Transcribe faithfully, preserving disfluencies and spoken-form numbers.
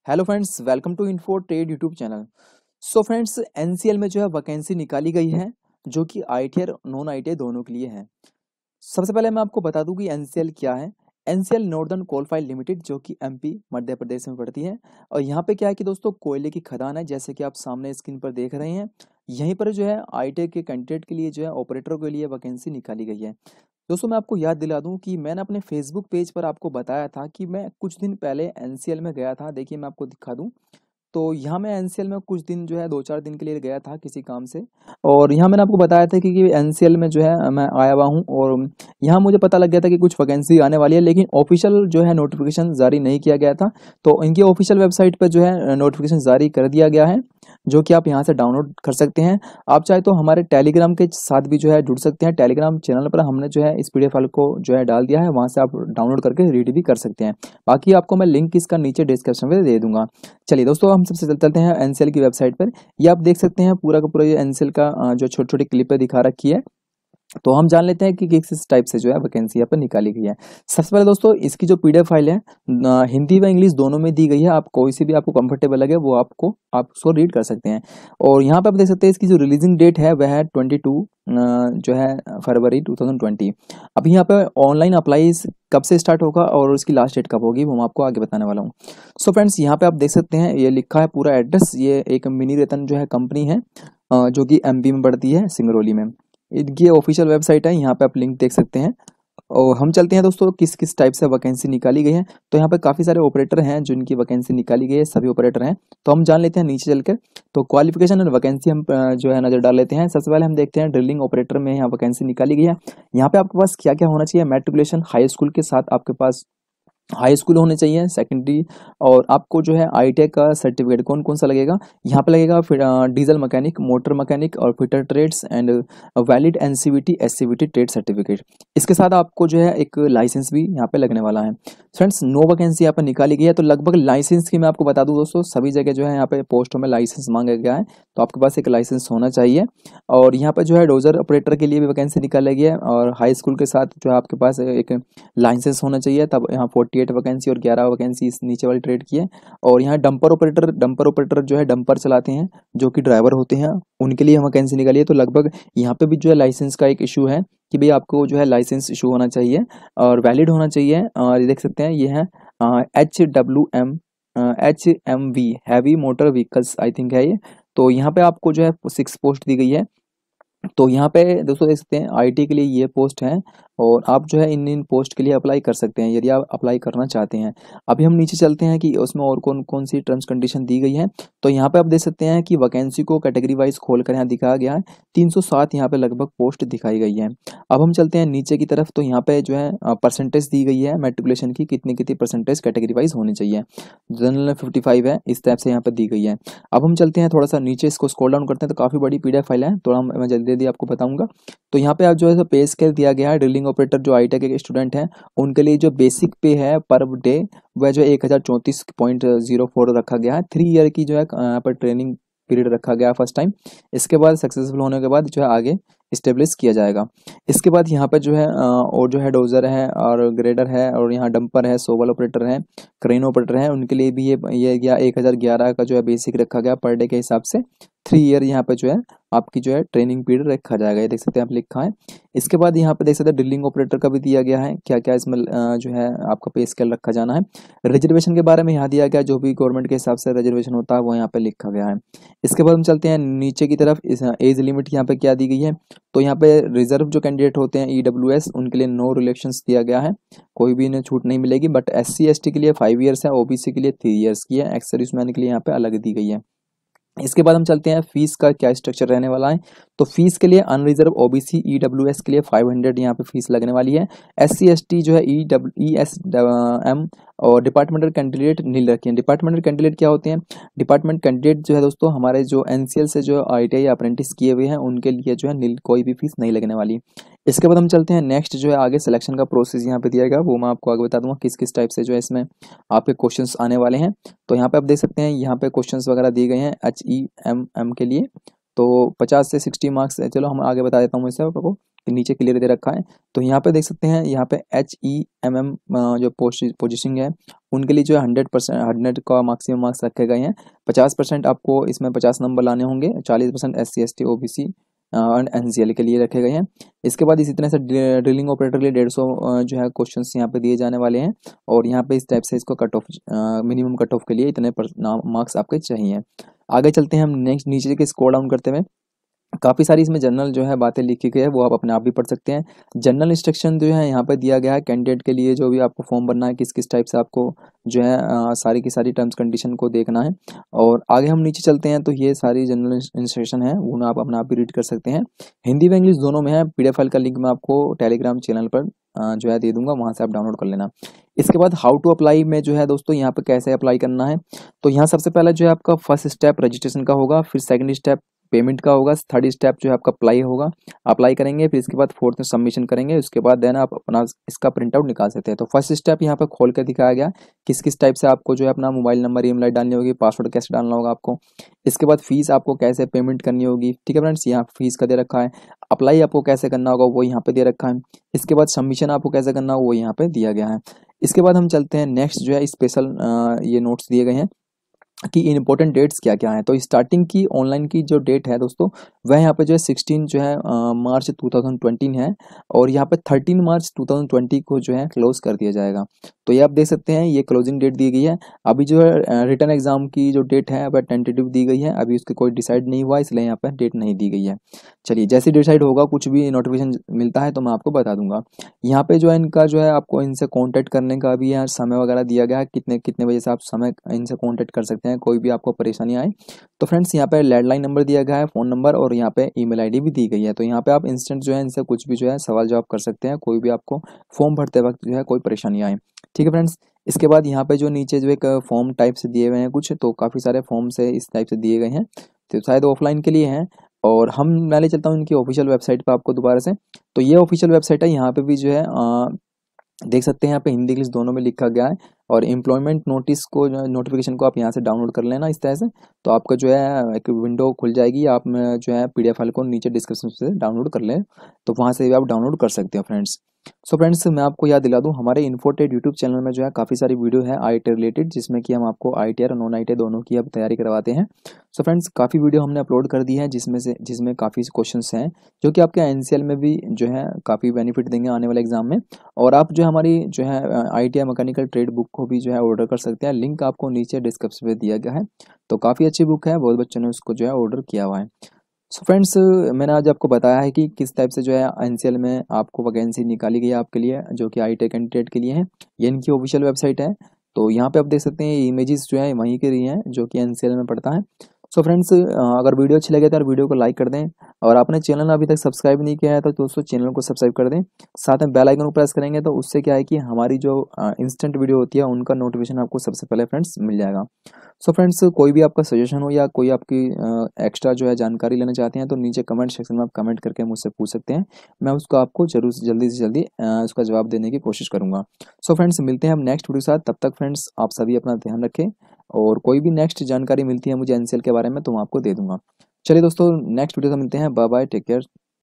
Hello friends, welcome to info trade YouTube channel. So friends, NCL में जो है vacancy निकाली गई है जो कि आईटीआई और नॉन आईटीआई दोनों के लिए है। सबसे पहले मैं आपको बता दूं कि एनसीएल क्या है। एनसीएल नॉर्दर्न कोलफाइल लिमिटेड जो कि एमपी मध्य प्रदेश में पड़ती है। और यहाँ पे क्या है कि दोस्तों कोयले की खदान है, जैसे कि आप सामने स्क्रीन पर देख रहे हैं। यहीं पर जो है आईटीआई के कैंडिडेट के लिए जो है ऑपरेटर के लिए वैकेंसी निकाली गई है। दोस्तों मैं आपको याद दिला दूं कि मैंने अपने फेसबुक पेज पर आपको बताया था कि मैं कुछ दिन पहले एनसीएल में गया था। देखिए मैं आपको दिखा दूं, तो यहाँ मैं एनसीएल में कुछ दिन जो है दो चार दिन के लिए गया था किसी काम से। और यहाँ मैंने आपको बताया था कि, कि एनसीएल में जो है मैं आया हुआ हूँ, और यहाँ मुझे पता लग गया था कि कुछ वैकेंसी आने वाली है, लेकिन ऑफिशियल जो है नोटिफिकेशन जारी नहीं किया गया था। तो इनकी ऑफिशियल वेबसाइट पर जो है नोटिफिकेशन जारी कर दिया गया है, जो कि आप यहाँ से डाउनलोड कर सकते हैं। आप चाहे तो हमारे टेलीग्राम के साथ भी जो है जुड़ सकते हैं। टेलीग्राम चैनल पर हमने जो है इस पीडीएफ फाइल को जो है डाल दिया है, वहाँ से आप डाउनलोड करके रीड भी कर सकते हैं। बाकी आपको मैं लिंक इसका नीचे डिस्क्रिप्शन में दे दूंगा। चलिए दोस्तों, हम सबसे चलते हैं एनसीएल की वेबसाइट पर। ये आप देख सकते हैं पूरा का पूरा ये एनसीएल का अ, जो छोटी छोटी क्लिप दिखा रखी है। तो हम जान लेते हैं कि किस टाइप से जो है वैकेंसी यहाँ पर निकाली गई है। सबसे पहले दोस्तों, इसकी जो पीडीएफ फाइल है अ, हिंदी व इंग्लिश दोनों में दी गई है। आप कोई सी भी आपको कंफर्टेबल लगे वो आपको आप उसको रीड कर सकते हैं। और यहाँ पे आप देख सकते हैं इसकी जो रिलीजिंग डेट है वह है ट्वेंटी टू जो है फरवरी टू थाउजेंड ट्वेंटी। अब यहाँ पे ऑनलाइन अप्लाई कब से स्टार्ट होगा और उसकी लास्ट डेट कब होगी वो मैं आपको आगे बताने वाला हूँ। सो फ्रेंड्स, यहाँ पे आप देख सकते हैं ये लिखा है पूरा एड्रेस। ये एक मिनी रतन जो है कंपनी है, अ, जो कि एमपी में पड़ती है, सिंगरौली में। इनकी ऑफिशियल वेबसाइट है, यहाँ पे आप लिंक देख सकते हैं। और हम चलते हैं दोस्तों किस किस टाइप से वैकेंसी निकाली गई है। तो यहाँ पे काफ़ी सारे ऑपरेटर हैं जिनकी वैकेंसी निकाली गई है, सभी ऑपरेटर हैं। तो हम जान लेते हैं नीचे चलकर। तो क्वालिफिकेशन और वैकेंसी हम अ, जो है नज़र डाल लेते हैं। सबसे पहले हम देखते हैं ड्रिलिंग ऑपरेटर में यहाँ वैकेंसी निकाली गई है। यहाँ पे आपके पास क्या क्या होना चाहिए। मैट्रिकुलेशन हाई स्कूल के साथ आपके पास हाई स्कूल होने चाहिए, सेकेंडरी। और आपको जो है आईटीआई का सर्टिफिकेट कौन कौन सा लगेगा, यहाँ पे लगेगा फिर uh, diesel mechanic, motor mechanic और fitter trades and valid NCVT SCVT trade certificate. इसके साथ आपको जो है एक लाइसेंस भी यहाँ पे लगने वाला है। फ्रेंड्स, नो वैकेंसी यहाँ पे निकाली गई है। तो लगभग लाइसेंस की मैं आपको बता दूं दोस्तों, सभी जगह जो है यहाँ पे पोस्टों में लाइसेंस मांगा गया है। तो आपके पास एक लाइसेंस होना चाहिए। और यहाँ पे जो है डोजर ऑपरेटर के लिए भी वैकेंसी निकाली गई है, और हाई स्कूल के साथ जो है आपके पास एक लाइसेंस होना चाहिए। तब यहाँ फोर्टी एट वैकेंसी और ग्यारह वैकेंसी इस नीचे वाली ट्रेड की है। और यहाँ डंपर ऑपरेटर डंपर ऑपरेटर जो है डंपर चलाते हैं, जो कि ड्राइवर होते हैं, उनके लिए वैकेंसी निकाली है। तो लगभग यहाँ पे भी जो है लाइसेंस का एक इशू है कि भाई आपको जो है लाइसेंस इशू होना चाहिए और वैलिड होना चाहिए। और ये देख सकते हैं, ये है H W M H M V heavy motor vehicles I think है ये। तो यहाँ पे आपको जो है सिक्स पोस्ट दी गई है। तो यहाँ पे दोस्तों देख सकते हैं आईटी के लिए ये पोस्ट है, और आप जो है इन इन पोस्ट के लिए अप्लाई कर सकते हैं यदि आप अप्लाई करना चाहते हैं। अभी हम नीचे चलते हैं कि उसमें और कौन कौन सी टर्म्स कंडीशन दी गई है। तो यहाँ पे आप देख सकते हैं कि वैकेंसी को कैटेगरी वाइज खोलकर यहाँ दिखाया गया है। तीन सौ सात यहाँ पे लगभग पोस्ट दिखाई गई है। अब हम चलते हैं नीचे की तरफ। तो यहाँ पे जो है परसेंटेज दी गई है मैट्रिकुलेशन की, कितनी कितनी परसेंटेज कैटेगरी वाइज होनी चाहिए। जनरल में फिफ्टी फाइव है, इस टाइप से यहाँ पे दी गई है। अब हम चलते हैं थोड़ा सा नीचे, इसको स्क्रॉल डाउन करते हैं। तो काफ़ी बड़ी पीडीएफ फाइल है, थोड़ा मैं जल्दी जल्दी आपको बताऊंगा। तो यहाँ पे आप जो है पे स्केल दिया गया है। ड्रिलिंग ऑपरेटर जो आईटेक के स्टूडेंट हैं उनके लिए जो बेसिक पे है पर डे, वह जो एक हज़ार चौंतीस पॉइंट जीरो फोर रखा गया है। थ्री ईयर की जो है यहाँ पर ट्रेनिंग पीरियड रखा गया फर्स्ट टाइम। इसके बाद सक्सेसफुल होने के बाद जो है आगे स्टेब्लिश किया जाएगा। इसके बाद यहाँ पे जो है अ, और जो है डोजर है और ग्रेडर है, और यहाँ डंपर है, सोवल ऑपरेटर है, क्रेन ऑपरेटर है, उनके लिए भी ये ये गया एक हज़ार ग्यारह का जो है बेसिक रखा गया पर डे के हिसाब से। थ्री ईयर यहाँ पे जो है आपकी जो है ट्रेनिंग पीरियड रखा जाएगा, ये देख सकते हैं आप लिखा है। इसके बाद यहाँ पे देख सकते हैं ड्रिलिंग ऑपरेटर का भी दिया गया है, क्या क्या इसमें अ, जो है आपका पे स्केल रखा जाना है। रिजर्वेशन के बारे में यहाँ दिया गया, जो भी गवर्नमेंट के हिसाब से रिजर्वेशन होता है वो यहाँ पे लिखा गया है। इसके बाद हम चलते हैं नीचे की तरफ। इस एज लिमिट यहाँ पे क्या दी गई है। तो यहाँ पे रिजर्व जो कैंडिडेट होते हैं ईडब्ल्यूएस, उनके लिए नो रिलेक्शंस दिया गया है, कोई भी इन्हें छूट नहीं मिलेगी। But S C S T के लिए फाइव ईयर्स है, ओबीसी के लिए थ्री ईयर्स की है, एक्स सर्विसमैन के लिए यहाँ पे अलग दी गई है। इसके बाद हम चलते हैं फीस का क्या स्ट्रक्चर रहने वाला है। तो फीस के लिए अनरिजर्व ओबीसी ईडब्ल्यूएस के लिए फाइव हंड्रेड यहाँ पे फीस लगने वाली है। एस सी एस टी जो है E W E S M और डिपार्टमेंटल कैंडिडेट नील रखी है। डिपार्टमेंटल कैंडिडेट क्या होते हैं। डिपार्टमेंट कैंडिडेट जो है दोस्तों हमारे जो एनसीएल से जो आईटीआई अप्रेंटिस किए हुए हैं उनके लिए जो है नील कोई भी फीस नहीं लगने वाली। इसके बाद हम चलते हैं नेक्स्ट, जो है आगे सिलेक्शन का प्रोसेस यहाँ पे दिया गया, वो मैं आपको आगे बता दूंगा किस किस टाइप से जो है इसमें आपके क्वेश्चंस आने वाले हैं। तो यहाँ पे आप देख सकते हैं, यहाँ पे क्वेश्चंस वगैरह दिए गए हैं एच ई एम एम के लिए। तो पचास से सिक्सटी मार्क्स, चलो हम आगे बता देता हूँ इससे आपको। नीचे क्लियर दे रखा है। तो यहाँ पे देख सकते हैं, यहाँ पे एच ई एम एम जो पोजिशनिंग है उनके लिए जो है हंड्रेड परसेंट हंड्रेड का मैक्सिमम मार्क्स रखे गए हैं। पचास परसेंट आपको इसमें पचास नंबर लाने होंगे। चालीस percent S C S T O B C and N C L के लिए रखे गए हैं। इसके बाद इसी तरह से ड्रिलिंग ऑपरेटर के लिए डेढ़ सौ जो है क्वेश्चन यहाँ पे दिए जाने वाले हैं। और यहाँ पे इस टाइप से इसको cut off minimum cut off के लिए इतने मार्क्स आपके चाहिए। आगे चलते हैं हम नेक्स्ट, नीचे के स्क्रॉल डाउन करते हुए काफ़ी सारी इसमें जनरल जो है बातें लिखी गई है, वो आप अपने आप भी पढ़ सकते हैं। जनरल इंस्ट्रक्शन जो है यहाँ पे दिया गया है कैंडिडेट के लिए, जो भी आपको फॉर्म भरना है किस किस टाइप से आपको जो है आ, सारी की सारी टर्म्स कंडीशन को देखना है। और आगे हम नीचे चलते हैं तो ये सारी जनरल इंस्ट्रक्शन है वो आप अपने आप भी रीड कर सकते हैं। हिंदी व इंग्लिश दोनों में है। पीडीएफ फाइल का लिंक मैं आपको टेलीग्राम चैनल पर आ, जो है दे दूंगा, वहाँ से आप डाउनलोड कर लेना। इसके बाद हाउ टू अप्लाई में जो है दोस्तों यहाँ पे कैसे अप्लाई करना है, तो यहाँ सबसे पहले जो है आपका फर्स्ट स्टेप रजिस्ट्रेशन का होगा, फिर सेकंड स्टेप पेमेंट का होगा, थर्ड स्टेप जो है आपका अप्लाई होगा, अप्लाई करेंगे, फिर इसके बाद फोर्थ में सबमिशन करेंगे। उसके बाद देन आप अपना इसका प्रिंट आउट निकाल सकते हैं। तो फर्स्ट स्टेप यहाँ पे खोल कर दिखाया गया किस किस टाइप से आपको जो है अपना mobile number email I D डालनी होगी, पासवर्ड कैसे डालना होगा आपको। इसके बाद फीस आपको कैसे पेमेंट करनी होगी, ठीक है फ्रेंड्स, यहाँ फीस का दे रखा है। अप्लाई आपको कैसे करना होगा वो यहाँ पे दे रखा है। इसके बाद सबमिशन आपको कैसे करना होगा वो यहाँ पे दिया गया है। इसके बाद हम चलते हैं नेक्स्ट, जो है स्पेशल ये नोट्स दिए गए हैं कि इंपॉर्टेंट डेट्स क्या क्या हैं। तो स्टार्टिंग की ऑनलाइन की जो डेट है दोस्तों वह यहाँ पे जो है सिक्सटीन जो है मार्च टू थाउजेंड ट्वेंटी है, और यहाँ पे thirteen March two thousand twenty को जो है क्लोज कर दिया जाएगा। तो ये आप देख सकते हैं, ये क्लोजिंग डेट दी गई है। अभी जो है रिटर्न एग्जाम की जो डेट है वह टेंटेटिव दी गई है, अभी उसकी कोई डिसाइड नहीं हुआ, इसलिए यहाँ पे डेट नहीं दी गई है। चलिए, जैसे डिसाइड होगा कुछ भी नोटिफिकेशन मिलता है तो मैं आपको बता दूंगा। यहाँ पे जो है इनका जो है आपको इनसे कॉन्टेक्ट करने का भी यहाँ समय वगैरह दिया गया है, कितने कितने बजे से आप समय इनसे कॉन्टेक्ट कर सकते हैं, कोई भी आपको परेशानी आए तो फ्रेंड्स यहाँ पे लैंडलाइन नंबर दिया गया है, फ़ोन नंबर, और यहाँ पे ईमेल आईडी भी दी गई है। तो यहाँ पे आप इंस्टेंट जो है इनसे कुछ भी जो है सवाल जवाब कर सकते हैं, कोई भी आपको फॉर्म भरते वक्त जो है कोई परेशानी आए, ठीक है फ्रेंड्स। इसके बाद यहाँ पे जो नीचे जो एक फॉर्म टाइप से दिए हुए हैं कुछ, तो काफ़ी सारे फॉर्म से इस टाइप से दिए गए हैं, तो शायद ऑफलाइन के लिए हैं। और हम मैं ले चलता हूँ इनकी ऑफिशियल वेबसाइट पर आपको दोबारा से। तो ये ऑफिशियल वेबसाइट है, यहाँ पे भी जो है आ, देख सकते हैं, यहाँ पे हिंदी इंग्लिश दोनों में लिखा गया है। और एम्प्लॉयमेंट नोटिस को नोटिफिकेशन को आप यहाँ से डाउनलोड कर लेना इस तरह से, तो आपका जो है एक विंडो खुल जाएगी। आप जो है पीडीएफ फाइल को नीचे डिस्क्रिप्शन से डाउनलोड कर लें, तो वहाँ से भी आप डाउनलोड कर सकते हो फ्रेंड्स। सो फ्रेंड्स, मैं आपको याद दिला दूं, हमारे इन्फोटेड यूट्यूब चैनल में जो है काफ़ी सारी वीडियो है आई टी रिलेटेड, जिसमें कि हम आपको आई टी और नॉन आई टी दोनों की अब तैयारी करवाते हैं। सो फ्रेंड्स, काफ़ी वीडियो हमने अपलोड कर दी है, जिसमें से जिसमें काफ़ी क्वेश्चंस हैं जो कि आपके एन सी एल में भी जो है काफ़ी बेनिफिट देंगे आने वाले एग्जाम में। और आप जो हमारी जो है I T I mechanical trade book को भी जो है ऑर्डर कर सकते हैं, लिंक आपको नीचे डिस्क्रिप्शन में दिया गया है। तो काफ़ी अच्छी बुक है, बहुत बच्चों ने उसको जो है ऑर्डर किया हुआ है। सो फ्रेंड्स, मैंने आज आपको बताया है कि किस टाइप से जो है एन सी एल में आपको वैकेंसी निकाली गई है आपके लिए, जो कि आई टी कैंडिडेट के लिए है। ये इनकी ऑफिशियल वेबसाइट है। तो यहाँ पे आप देख सकते हैं इमेजेस जो है वहीं के रही हैं जो कि एन सी एल में पड़ता है। सो फ्रेंड्स, अगर वीडियो अच्छी लगे तो यार वीडियो को लाइक कर दें, और आपने चैनल अभी तक सब्सक्राइब नहीं किया है तो दोस्तों चैनल को सब्सक्राइब कर दें। साथ में बेल आइकन को प्रेस करेंगे तो उससे क्या है कि हमारी जो इंस्टेंट वीडियो होती है उनका नोटिफिकेशन आपको सबसे पहले फ्रेंड्स मिल जाएगा। सो फ्रेंड्स, कोई भी आपका सजेशन हो या कोई आपकी एक्स्ट्रा जो है जानकारी लेना चाहते हैं तो नीचे कमेंट सेक्शन में आप कमेंट करके मुझसे पूछ सकते हैं, मैं उसको आपको जरूर से जल्दी से जल्दी उसका जवाब देने की कोशिश करूंगा। सो फ्रेंड्स, मिलते हैं हम नेक्स्ट वीडियो के साथ, तब तक फ्रेंड्स आप सभी अपना ध्यान रखें, और कोई भी नेक्स्ट जानकारी मिलती है मुझे एन सी एल के बारे में तो मैं आपको दे दूंगा। चलिए दोस्तों, नेक्स्ट वीडियो से मिलते हैं, बाय बाय, टेक केयर।